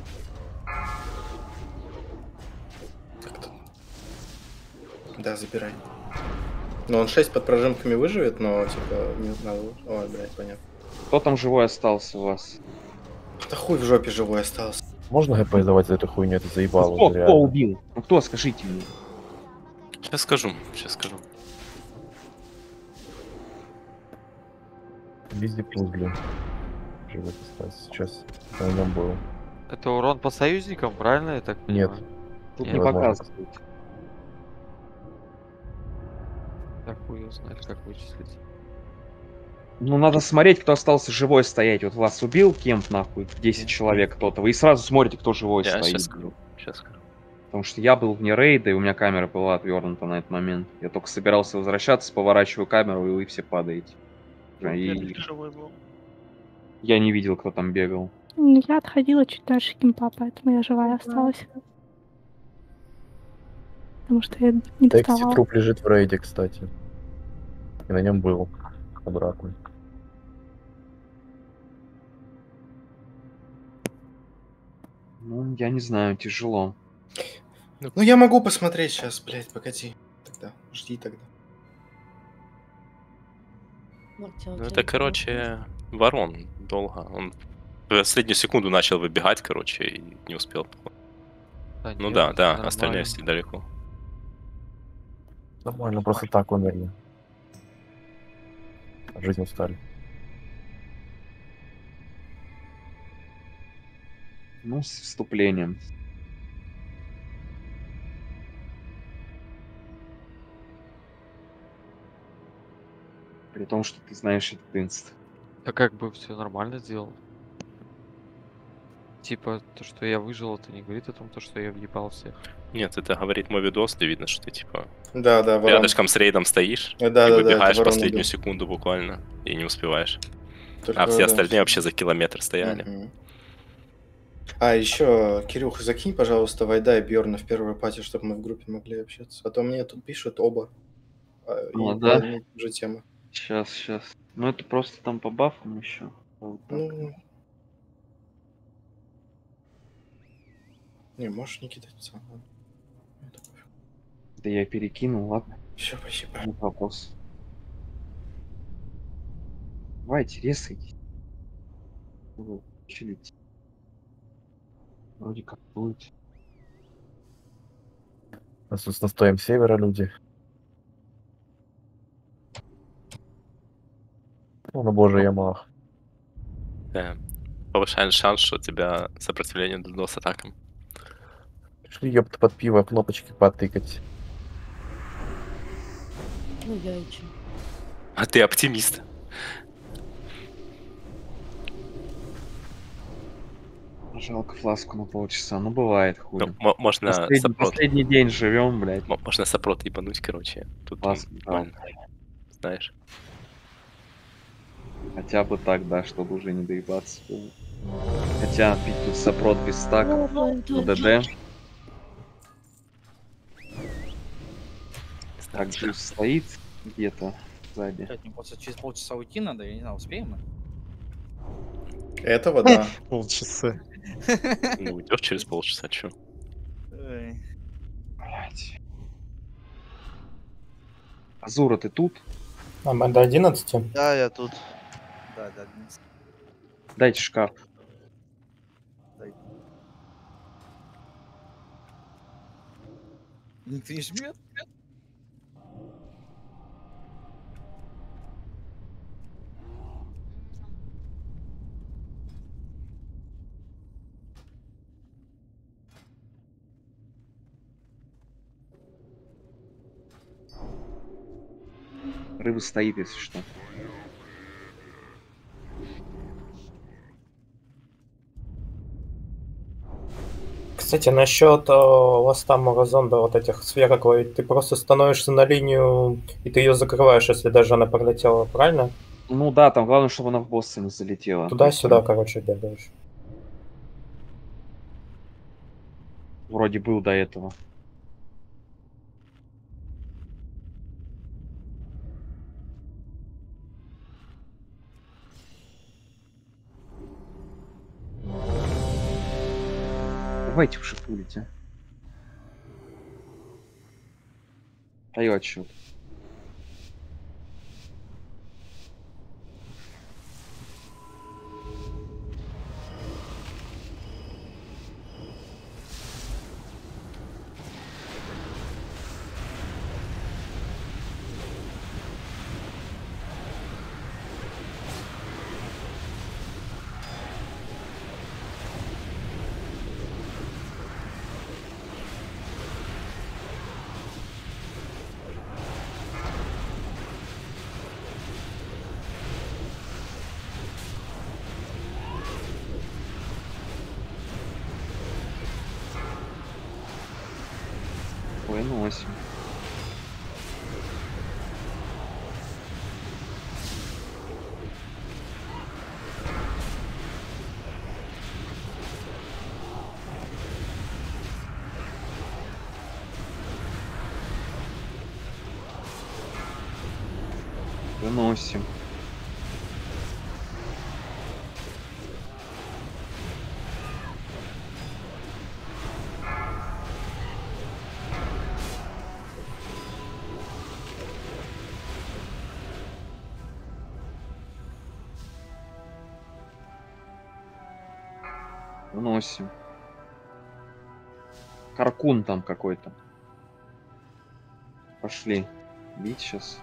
Да, забирай. Ну, он 6 под прожимками выживет, но, типа, не надо... Ой, блядь, понятно. Кто там живой остался у вас? Да хуй в жопе живой остался. Можно ГП давать за эту хуйню? Это заебало. Кто, уже реально. убил? Ну кто, скажите мне. Сейчас скажу. Везде плюс, блин. Живет остался. Сейчас на нем был. Это урон по союзникам, правильно я так Нет. понимаю? Тут не Невозможно. показывает. Так хуй знает, как вычислить. Ну, надо смотреть, кто остался живой стоять. Вот вас убил кемп, нахуй, 10 человек кто-то. Вы и сразу смотрите, кто живой Я стоит. сейчас скажу. Потому что я был вне рейда, и у меня камера была отвернута на этот момент. Я только собирался возвращаться, поворачиваю камеру, и вы все падаете. И Живой был. я не видел, кто там бегал. Ну, я отходила чуть дальше кемпа, поэтому я живая осталась. Потому что я не Тексти доставала. труп лежит в рейде, кстати. И на нем был. Обратно. Ну, я не знаю, тяжело. Ну, я могу посмотреть сейчас, блядь, погоди. Тогда, жди тогда. Ну, это, короче, ворон долго. Он в последнюю секунду начал выбегать, короче, и не успел. Ну да, остальные все далеко. Нормально, просто так умерли. Жизнь устали. Ну, с вступлением. При том, что ты знаешь этот инст. А как бы все нормально сделал? Типа, то, что я выжил, это не говорит о том, что я въебал всех. Нет, это говорит мой видос, ты видно, что ты типа Да, ворон. рядышком с рейдом стоишь и выбегаешь последнюю секунду буквально и не успеваешь. А все остальные вообще за километр стояли. А, еще, Кирюх, закинь, пожалуйста, Вайда и Бьорна в первую пати, чтобы мы в группе могли общаться. А то мне тут пишут оба. Ну, И да. по одной же темы. Сейчас. Ну, это просто там по бафам еще. Вот так. Ну... Не, можешь не кидать, пацан. Да я перекинул, ладно. Все, спасибо. Не вопрос. Давайте, резайте. Чилить. Вроде как будет. У нас тут настоим севера люди. Ну, на боже, я мах. Да. Повышает шанс, что у тебя сопротивление DDoS атакам. Шли, ёпта, под пиво кнопочки потыкать. Ну, яйчи. А ты оптимист. Жалко фласку на полчаса. Ну, бывает, хуй. Можно сопрот. Последний день живем, блядь. Можно сопрот ебануть, короче. Тут нормально. Знаешь. Хотя бы так, да, чтобы уже не доебаться. Хотя пить тут сопрот без стака. ДД. Так, Джуз стоит где-то сзади. Через полчаса уйти надо, я не знаю, успеем мы? Этого, да. Полчаса. Ну, уйдешь через полчаса, чё? Блять. Азура, ты тут? А мы до 11? Да, я тут. Да, до 11. Дайте шкаф. Никто не жмет? Рыба стоит, если что. Кстати, насчет ласта Моразонда, вот этих сферок, ты просто становишься на линию, и ты ее закрываешь, если даже она пролетела, правильно? Ну да, там главное, чтобы она в босса не залетела. Туда-сюда, короче, бегаешь. Вроде был до этого. Давайте уже пулите. Даю отсчет. Выносим. Выносим. Выносим. Каркун там какой-то. Пошли. Бить сейчас.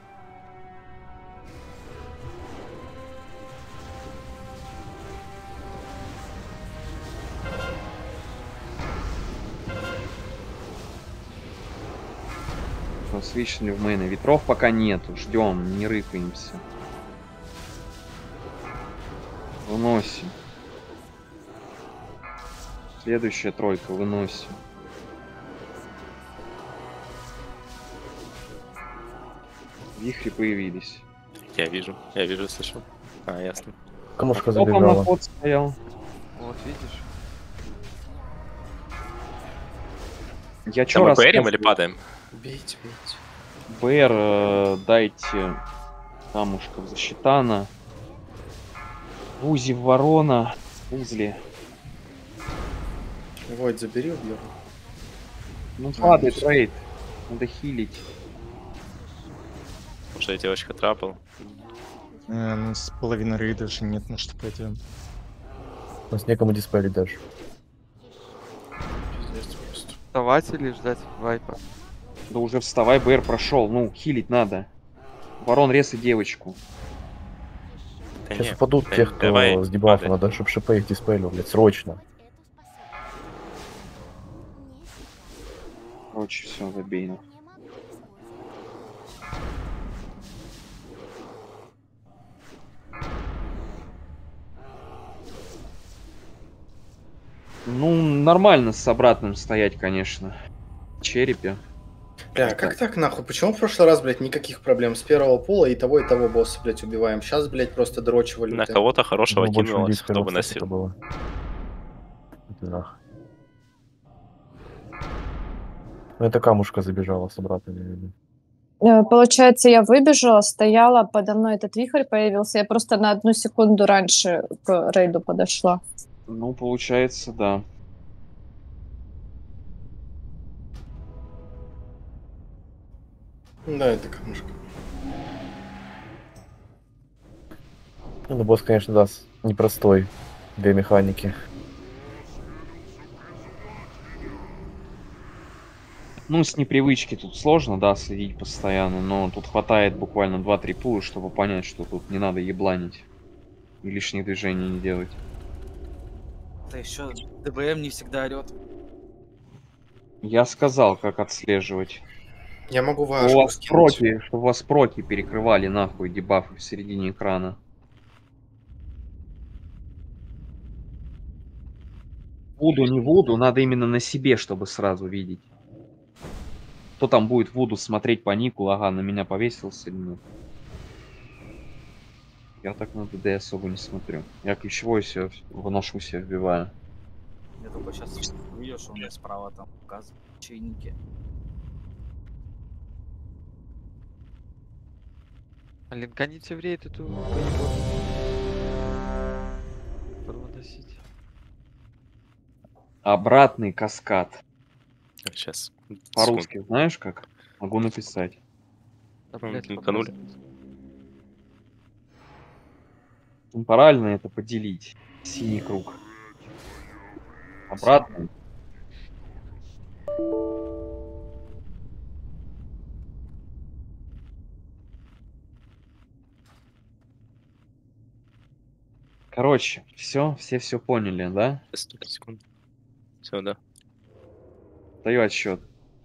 Свичнули в мейны. Ветров пока нету. Ждем, не рыкаемся. Выносим. Следующая тройка, выносим. Вихри появились. Я вижу, слышу. А, ясно. Камушка забежала. На ход стоял. Вот видишь. Я чё мы БРим или падаем? Бейте, бейте. БР дайте камушков за щитана. Узи в ворона. Узли. Войд, забери, убью. Ну падает рейд. Надо хилить. Может, я девочка трапл? Ну, с половины рейда же нет, на что пойдем. У нас некому диспелить даже. Вставать или ждать вайпа? Да уже вставай, БР прошел. Ну, хилить надо. Ворон, резай девочку. Да Сейчас нет, упадут да, тех, кто давай, с дебафа. падай. Надо, чтобы ШП их диспелил, блядь, срочно. Короче, все, забей. Ну, нормально с обратным стоять, конечно. В черепе. Бля, как так нахуй? Почему в прошлый раз, блядь, никаких проблем с первого пула и того босса, блядь, убиваем? Сейчас, блядь, просто дрочево лютое. На кого-то хорошего Ну, больше кинулось, людей кто бы с первого носил. было. Это нахуй. Ну, это камушка забежала с обратными. Получается, я выбежала, стояла, подо мной этот вихрь появился. Я просто на 1 секунду раньше к рейду подошла. Ну, получается, да. Да, это камушка. Ну, босс, конечно, да, непростой. 2 механики. Ну, с непривычки тут сложно, да, следить постоянно, но тут хватает буквально 2-3 пула, чтобы понять, что тут не надо ебланить и лишних движений не делать. Да еще ДБМ не всегда орет. Я сказал, как отслеживать. Я могу Чтобы вашу скинуть. чтобы у вас проки перекрывали нахуй дебафы в середине экрана. Вуду, не вуду, надо именно на себе, чтобы сразу видеть. Кто там будет вуду смотреть по нику, ага, на меня повесился или нет. Я так на ДД особо не смотрю. Я ключевой все выношу себе, вбиваю. Я только сейчас увидел, что у меня справа там указывают чайники. Линканите в рейд эту проводосить. Обратный каскад. Сейчас. По-русски знаешь как? Могу написать. Да, блядь, Линканули. Темпорально это поделить. Синий круг. Обратный. Короче, все поняли, да? 100 секунд. Все, да. Даю отсчет.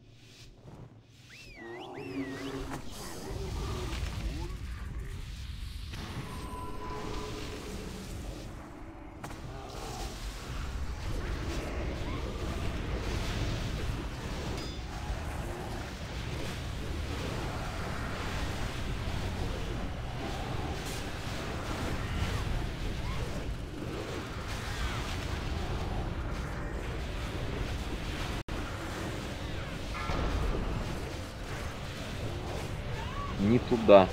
Не туда.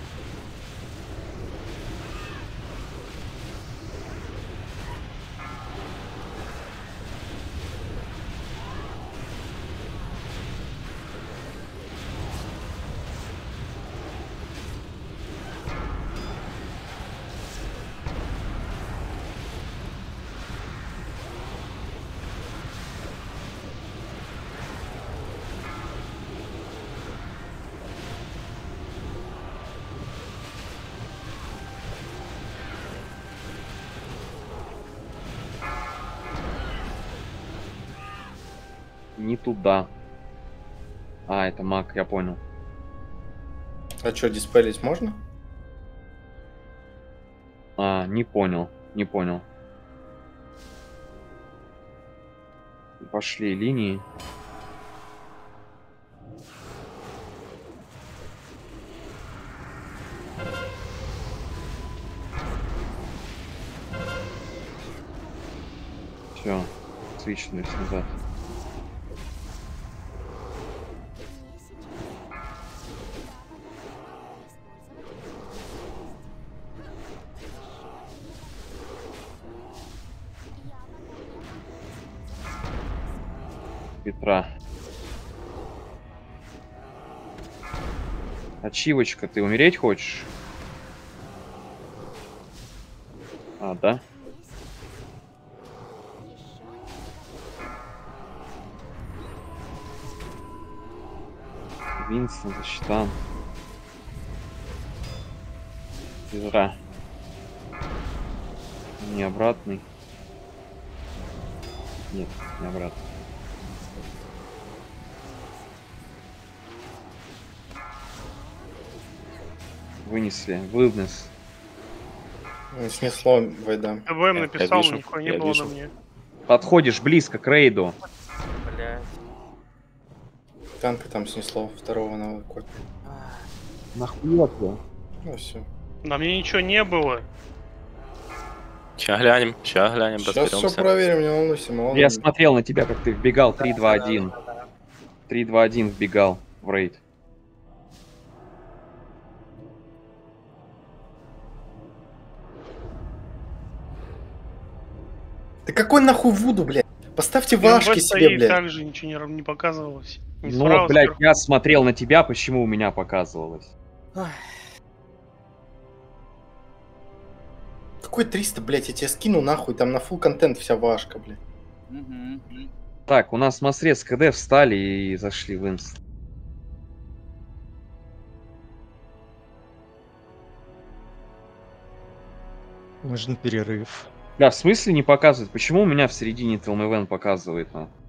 Не туда. А, это маг, я понял. А что, диспелить можно? А, не понял. Не понял. Пошли линии. Все, свичнулись назад. Петра. Ачивочка, ты умереть хочешь? А, да? Винстон, защита. Петра. Не обратный. Нет, не обратный. Вынесли. Вынес. Снесло Вайда. ДВМ написал, нихуя не было на мне. Подходишь близко к рейду. Блядь. Танка там снесло, второго на копе. Нахуя ты? Ну все. На мне ничего не было. Сейчас глянем, Сейчас разберемся. все проверим, не волнуйся, молодец. Я смотрел на тебя, как ты вбегал 3-2-1. 3-2-1 вбегал в рейд. Да какой нахуй Вуду, блядь? Поставьте МВ вашки себе, стоит, блядь. также ничего не показывалось. Ни Ну, справа, блядь, сверху. я смотрел на тебя, почему у меня показывалось? Какой 300, блядь, я тебе скину нахуй, там на full контент вся вашка, блядь. Так, у нас Мосрез КД встали и зашли в инст. Нужен перерыв. Да, в смысле не показывает? Почему у меня в середине ТЛМВН показывает?